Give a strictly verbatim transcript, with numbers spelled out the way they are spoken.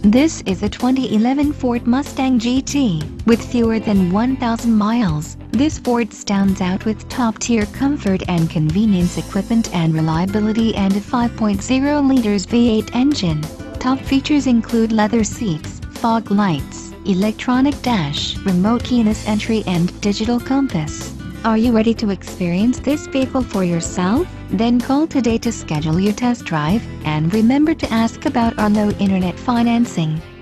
This is a twenty eleven Ford Mustang G T. With fewer than one thousand miles, this Ford stands out with top-tier comfort and convenience, equipment and reliability, and a five point oh liters V eight engine. Top features include leather seats, fog lights, electronic dash, remote keyless entry, and digital compass. Are you ready to experience this vehicle for yourself? Then call today to schedule your test drive, and remember to ask about our low internet financing.